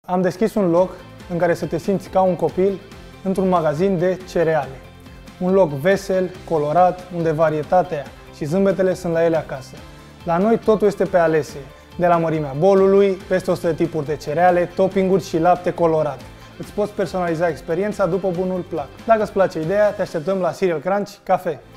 Am deschis un loc în care să te simți ca un copil într-un magazin de cereale. Un loc vesel, colorat, unde varietatea și zâmbetele sunt la ele acasă. La noi totul este pe alese, de la mărimea bolului, peste 100 de tipuri de cereale, toppinguri și lapte colorat. Îți poți personaliza experiența după bunul plac. Dacă îți place ideea, te așteptăm la Cereal Crunch Cafe.